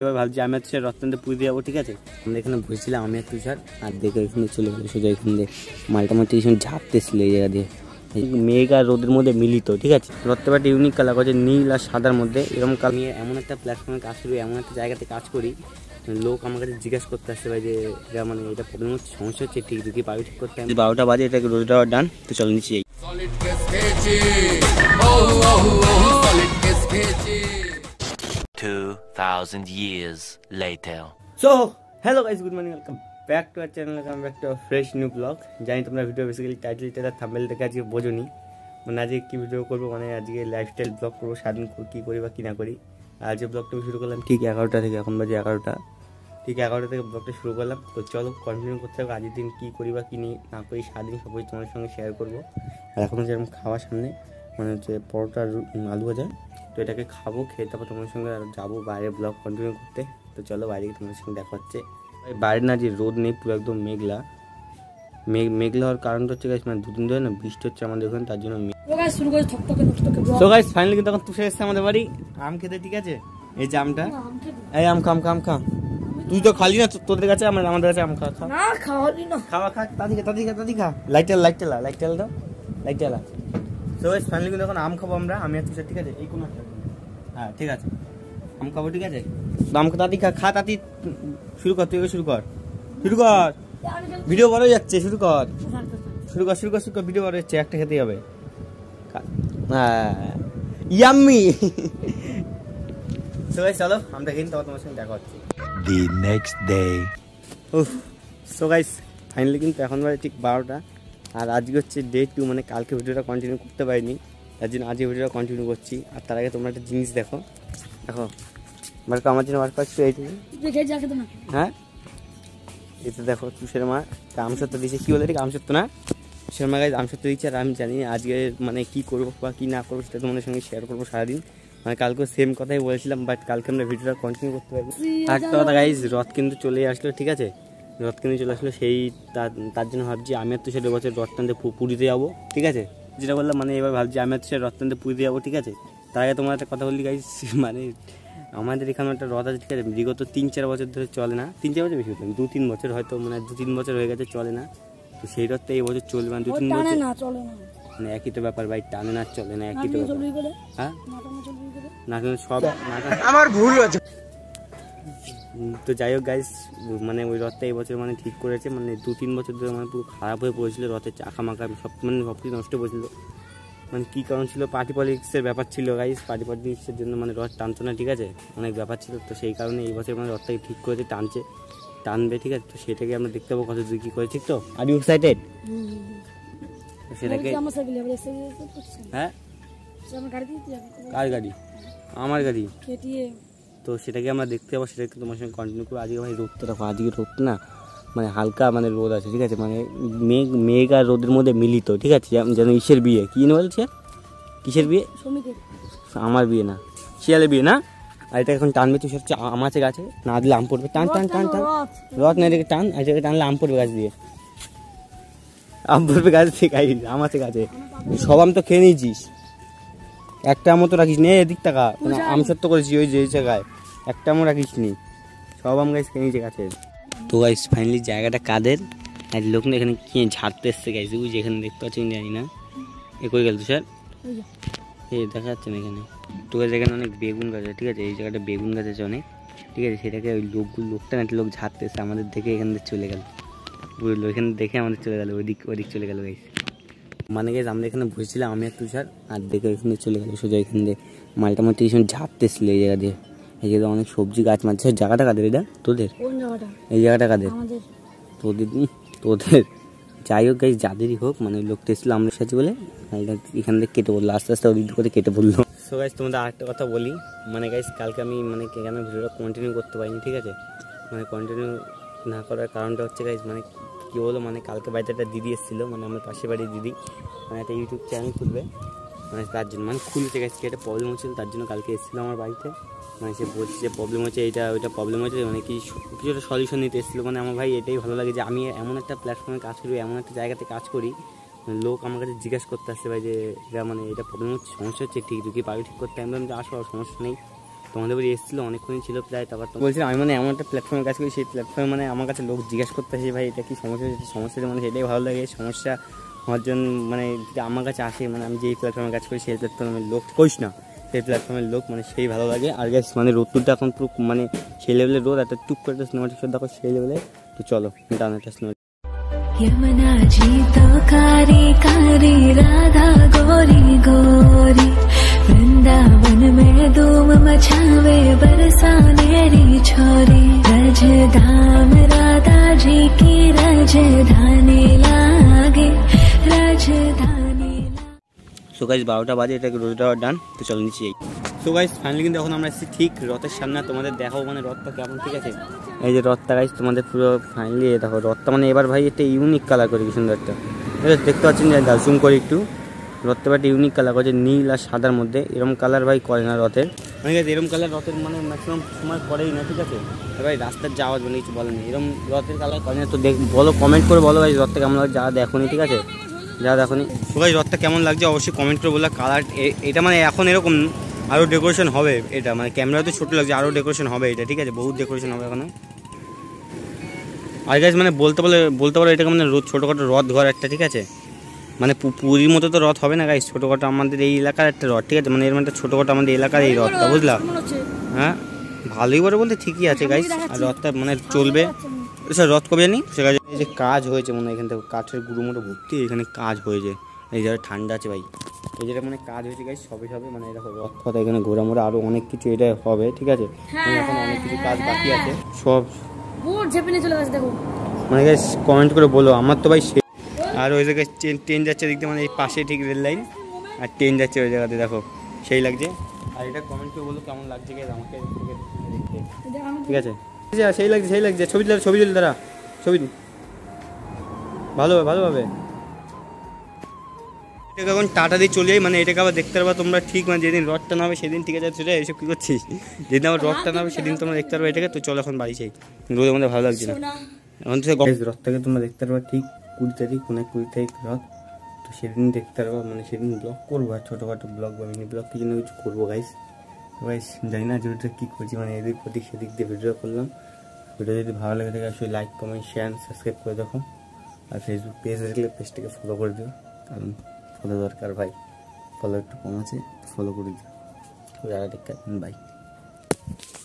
এবার ভাবছি আমি আর তুষার রত্নাতে পুজো দিয়ে যাবো, ঠিক আছে। আমরা এখানে বসেছিলাম আমি আর তুষার, আর দেখে এখানে চলে গেলো সোজা এখান দিয়ে মালটা মারতে এখানে ঝাঁপতেছিল এই জায়গা দিয়ে। মেঘ আর রোদের মধ্যে মিলিত, ঠিক আছে। রত্নটা একটা ইউনিক কালার করছে, নীল আর সাদার মধ্যে এরকম কালার নিয়ে এমন একটা প্ল্যাটফর্মে কাজ করি, এমন একটা জায়গাতে কাজ করি, লোক আমার কাছে জিজ্ঞাসা করতে আসতে পারে যে এটা মানে এটা প্রবলেম হচ্ছে, সমস্যা হচ্ছে, ঠিক ঢুকি পাবি ঠিক করতে। 12টা বাজে, এটাকে রোজ দেওয়ার ডান, তো চলো নিচে যাই। 2000 years later. So hello guys, good morning, welcome back to our channel, welcome back to fresh new blog. জানি তোমরা ভিডিও বেসিক্যালি টাইটেল থাম্বনেল থেকে আজকে বোঝোনি, মানে আজকে কী ভিডিও করবো, মানে আজকে লাইফস্টাইল ব্লগ করবো, সারাদিন কী করি বা কী না করি। আর আজকে ব্লগটা শুরু করলাম ঠিক 11টা থেকে, এখন বাজে 11টা, ঠিক 11টা থেকে ব্লগটা শুরু করলাম। তো চলো কন্টিনিউ করতে হবে, আজকের দিন কী করি বা কী না করি সারাদিন সব কিছু তোমাদের সঙ্গে শেয়ার করবো। আর এখন যেরকম খাওয়ার সামনে মানে হচ্ছে পরোটা আলু ভাজা, তো এটাকে খাবো, খেয়ে তারপর তোমাদের সঙ্গে যাবো বাইরে ব্লগ কন্টিনিউ করতে। তো চলো বাইরে তোমাদের সঙ্গে দেখা হচ্ছে। বাইরে না যে রোদ নেই, পুরো একদম মেঘলা মেঘলা হওয়ার কারণটা হচ্ছে মানে দুদিন ধরে না বৃষ্টি হচ্ছে আমাদের ওখানে, তার জন্য। সো গাইস ফাইনালি কিন্তু এখন তুষার এসছে আমাদের বাড়ি আম খেতে, ঠিক আছে। এই যে আমটা, এই আম খা, তুই তো খালি না, তোদের কাছে আমাদের কাছে আম খা খাওয়া খা, তাদি খা, লাইট জ্বালা। সো গাইস ফাইনালি কিন্তু এখন আম খাবো আমরা, আমি আর তুষার, ঠিক আছে। এই কোনো হ্যাঁ ঠিক আছে, আম খাবো, ঠিক আছে। আম তাতি খা তাতি, শুরু কর, তুই শুরু কর, ভিডিও বড় হয়ে যাচ্ছে, শুরু কর, ভিডিও বড় হচ্ছে, একটা খেতেই হবে। ইয়াম্মি। সো গাইস চলো আমরা খেয়ে তারপর তোমার সঙ্গে দেখা হচ্ছে The next day. So guys finally কিন্তু এখন বাজে ঠিক 12টা, আর আজকে হচ্ছে ডে 2, মানে কালকে ভিডিওটা কন্টিনিউ করতে পারিনি, তার জন্য আজকে ভিডিওটা কন্টিনিউ করছি। আর তার আগে তোমরা একটা জিনিস দেখো আমার জন্য বার পাচ্ছ এইটুকু, হ্যাঁ এটা দেখো, তুষের মা আমসত্ব দিয়েছে, কি বলে আমসত্ব না, তুষের মা গাইজ আমসত্ব দিচ্ছে। আর আমি জানি আজকে মানে কি করবো বা কি না করবো সেটা তোমাদের সঙ্গে শেয়ার করবো সারাদিন, মানে কালকেও সেম কথাই বলেছিলাম, বাট কালকে আমরা ভিডিওটা কন্টিনিউ করতে পারবো। আর একটা কথা গাইজ, রথ কিন্তু চলে আসলো, ঠিক আছে, রথ কিন্তু চলে আসলো, সেই তার জন্য ভাবছি আমি আর তুষার এবছর রথ টানতে পুরীতে যাবো, ঠিক আছে। যেটা বললাম মানে এবার ভাবছি আমি আর তুষার রথ টানতে পুরীতে যাবো, ঠিক আছে। তার আগে তোমার একটা কথা বললি গাইজ, মানে আমাদের এখানে একটা রথ আছে, ঠিক আছে, বিগত 3-4 বছর ধরে চলে না, 3-4 বছর বেশি হতো, 2-3 বছর হয়তো, মানে 2-3 বছর হয়ে গেছে চলে না। তো সেই রথটা এই বছর চলবে, মানে 2-3 বছর মানে একই তো ব্যাপার ভাই, টানে না চলে না, একই তো ব্যাপার। হ্যাঁ না সব আমার ভুল হয়েছে। তো যাই হোক গাইস, মানে ওই রথটা এই বছর মানে ঠিক করেছে, মানে 2-3 বছর ধরে মানে পুরো খারাপ হয়ে পড়েছিল, রথের চাকা মাকা সব মানে সব কিছু নষ্ট পড়েছিল। মানে কী কারণ ছিল, পার্টি পলিটিক্সের ব্যাপার ছিল গাইস, পার্টি পলিটিক্সের জন্য মানে রথ টানতো না, ঠিক আছে, অনেক ব্যাপার ছিল। তো সেই কারণে এই বছর মানে রথটাকে ঠিক করেছে, টানবে, ঠিক আছে। তো সেটাকে আমরা দেখতে পাবো কত দূর কী করে, ঠিক তো। আর ইউ এক্সাইটেড সেটাকে, হ্যাঁ কার গাড়ি, আমার গাড়ি, তো সেটাকে আমরা দেখতে পাবো, সেটাকে তোমার সঙ্গে কন্টিনিউ করবো। আজকে ভাই রোদটা দেখো, আজকে রোদ না মানে হালকা মানে রোদ আছে, ঠিক আছে, মানে মেঘ আর রোদের মধ্যে মিলিত, ঠিক আছে, যেন ইসের বিয়ে, কি যেন বলছে, কিসের বিয়ে, আমার বিয়ে না, শিয়ালের বিয়ে না। আর এটা এখন টানবে, তুই হচ্ছে আম আছে গাছে, না দিলে আম পড়বে, টান রথ না এটাকে টান, আর এটাকে টানলে আম পড়বে গাছ দিয়ে, আম পড়বে গাছ থেকে, আম আছে গাছে, সব আম তো খেয়ে নিয়েছিস, একটা আমও তো রাখিস নি, এদিক টাকা আম সত্য করেছি ওই যে জায়গায়, একটা আমও রাখিস নি, সব আম গাছ খেয়ে নিয়েছে গাছের। তো গাইস ফাইনালি জায়গাটা কাদের, আর লোক না এখানে কি ঝাড়তে এসছে গাইস, ওই যে এখানে দেখতে পাচ্ছি জানি না, এ কই গেল তো স্যার, এই দেখা যাচ্ছে না এখানে। তো এখানে অনেক বেগুন গাছ আছে, ঠিক আছে, এই জায়গাটা বেগুন গাছ আছে অনেক, ঠিক আছে, সেটাকে ওই লোকটা না লোক ঝাড়তে এসছে, আমাদের দেখে এখান থেকে চলে গেল, বুঝলো, এখানে দেখে আমাদের চলে গেল, ওইদিক চলে গেল গাইস। মানে গাইস আমরা এখানে বসেছিলাম আমি আর তুষার, আর দেখে এখানে চলে গেল সোজা এখান দিয়ে মালটা মারতে ঝাড়তে এসছিল এই জায়গা দিয়ে। এই জায়গায় অনেক সবজি গাছ মারছে, জায়গাটা কাদের এটা তোদের, এই জায়গাটা কাদের, তোদের যাই হোক গাইস, যাদেরই হোক, মানে ওই লোকটা এসেছিল আমাদের সাথে বলে এখান থেকে কেটে পড়লো, আস্তে আস্তে ওদিক করে কেটে পড়লো। সো গাইস তোমাদের আরেকটা কথা বলি, মানে গাইস কালকে আমি মানে কেন ভিডিওটা কন্টিনিউ করতে পারিনি, ঠিক আছে, মানে কন্টিনিউ না করার কারণটা হচ্ছে গাইস, মানে কী বলো, মানে কালকে বাড়িতে একটা দিদি এসেছিলো, মানে আমার পাশের বাড়ির দিদি, মানে একটা ইউটিউব চ্যানেল খুলবে, মানে তার জন্য মানে খুলতে গেছে, একটা প্রবলেম হচ্ছিল, তার জন্য কালকে এসেছিলো আমার বাড়িতে, মানে সে বলছে যে প্রবলেম হচ্ছে এইটা ওইটা প্রবলেম হচ্ছে, মানে কিছু একটা সলিউশন নিতে এসেছিলো। মানে আমার ভাই এটাই ভালো লাগে যে আমি এমন একটা প্ল্যাটফর্মে কাজ করি, এমন একটা জায়গাতে কাজ করি, লোক আমার কাছে জিজ্ঞাসা করতে আসতে পারে যে এটা মানে এটা প্রবলেম হচ্ছে, সমস্যা হচ্ছে, ঠিক ঢুকি পাবি ঠিক করতে, আমি বললাম যে আসো সমস্যা নেই, তোমাদের বাড়ি এসেছিলো, অনেকক্ষণই ছিল প্রায়। তারপর তো বলছিলাম আমি মানে এমন একটা প্ল্যাটফর্মে কাজ করি, সেই প্ল্যাটফর্মে মানে আমার কাছে লোক জিজ্ঞেস করতে আসে ভাই এটা কি সমস্যা হচ্ছে, সমস্যাটা মানে সেটাই ভালো লাগে। সমস্যা হওয়ার জন্য মানে আমার কাছে আসে, মানে আমি যেই প্ল্যাটফর্মে কাজ করি সেই প্ল্যাটফর্মের লোক কইস না, সেই প্ল্যাটফর্মের লোক মানে সেই ভালো লাগে। আর গাইস মানে রোদটা এখন পুরো মানে সেই লেভেলের রোদ, একটা টুক করে সিনেমাটিক শো দেখো সেই লেভেলে। তো চলো ডান একটা সিনেমা। यमुना जी तो कारी कारी राधा गोरी गोरी वृंदावन में धूम मचावे बरसानेरी छोरी रज धाम राधा जी की राजधानी लागे राजधानी। সো গাইস 12টা বাজে, এটাকে রোদটা ডান। তো চলো নিচে যাই। সো গাইস ফাইনালি কিন্তু এখন আমরা এসেছি ঠিক রথের সামনে, তোমাদের দেখাবো মানে রথটা কেমন, ঠিক আছে। এই যে রথটা গাইস তোমাদের পুরো ফাইনালি দেখো রথটা মানে এবার ভাই একটা ইউনিক কালার করে, কি সুন্দর একটা দেখতে পাচ্ছেন যে জুম করে একটু। রথটা একটা ইউনিক কালার করেছে, নীল আর সাদার মধ্যে। এরকম কালার ভাই করে না রথের, মানে এরকম কালার রথের মানে ম্যাক্সিমাম সময় করেই না, ঠিক আছে। ভাই রাস্তার যাওয়ার জন্য কিছু বলেনি, এরকম রথের কালার করে না। তো বলো, কমেন্ট করে বলো ভাই রথটা কেমন লাগে, যা দেখোনি, ঠিক আছে, যা দেখোনি। তো ভাই রথটা কেমন লাগছে অবশ্যই কমেন্ট করে বলো। কালার এটা মানে এখন এরকম আরও ডেকোরেশন হবে, এটা মানে ক্যামেরাতে ছোটো লাগছে, আরও ডেকোরেশন হবে এটা, ঠিক আছে, বহুত ডেকোরেশন হবে এখানে। আর গাইস মানে বলতে পারো এটাকে মানে ছোটোখাটো রথ ঘর একটা, ঠিক আছে। মানে পুরীর মতো তো রথ হবে না গাইস, ছোটোখাটো আমাদের এই এলাকার একটা রথ, ঠিক আছে। মানে এর মানে ছোটোখাটো আমাদের এলাকার এই রথটা, বুঝলাম। হ্যাঁ ভালোই বলে বলতে ঠিকই আছে গাইস। আর রথটা মানে চলবে, স্যার রথ কবে জানি সে কাজ। এই যে কাজ হয়েছে মানে এখান থেকে কাঠের গুঁড়ো মুড়ো ভর্তি, এখানে কাজ হয়েছে। এই জায়গায় ঠান্ডা আছে ভাই, এই যেটা মানে কাজ হয়েছে গাইস, সবে মানে এটা রথ ফথ এখানে ঘোরা মোড়া আরও অনেক কিছু এটা হবে, ঠিক আছে। এখন অনেক কিছু কাজ বাকি আছে সব মানে গাইস কমেন্ট করে বলো। আমার তো ভাই আর ওই জায়গায় ট্রেন যাচ্ছে দেখতে, মানে এই পাশে ঠিক রেল লাইন, আর ট্রেন যাচ্ছে ওই জায়গাতে দেখো, সেই লাগছে। আর এটা কমেন্ট করে বলো কেমন লাগছে গাইস আমাকে দেখতে, ঠিক আছে। সেই লাগছে ছবি তুলে তারা ছবি ভালোভাবে। এটাকে এখন টাটা দিয়ে চলে যাই, মানে এটাকে আবার দেখতে পারবা তোমরা ঠিক, মানে যেদিন রথটা নামবে সেদিন, ঠিক আছে। সেটা এইসব কী করছিস, যেদিন আবার রথটা নামবে সেদিন তোমরা দেখতে পারবে এটাকে। তো চলো এখন বাড়ি চাই, রোদের মধ্যে ভালো লাগছে না এখন। তো রথটাকে তোমরা দেখতে পারবা ঠিক 20 তারিখ, মানে 20 তারিখ রথ। তো সেদিন দেখতে পারবা, মানে সেদিন ব্লগ করবো, আর ছোটোখাটো ব্লগ বা মিনি ব্লগ কিছু না কিছু করবো গাইস। গাইস জানি না ভিডিওটা কী করছি, মানে এদিক ওদিক সেদিক দিয়ে ভিডিও করলাম। ভিডিও যদি ভালো লাগে থাকে অবশ্যই লাইক কমেন্ট শেয়ার সাবস্ক্রাইব করে দেখো। আর ফেসবুক পেজ দেখলে পেজটাকে ফলো করে দিও, কারণ ফলো দরকার ভাই, ফলো একটু কম আছে, ফলো করে দিও। বাই।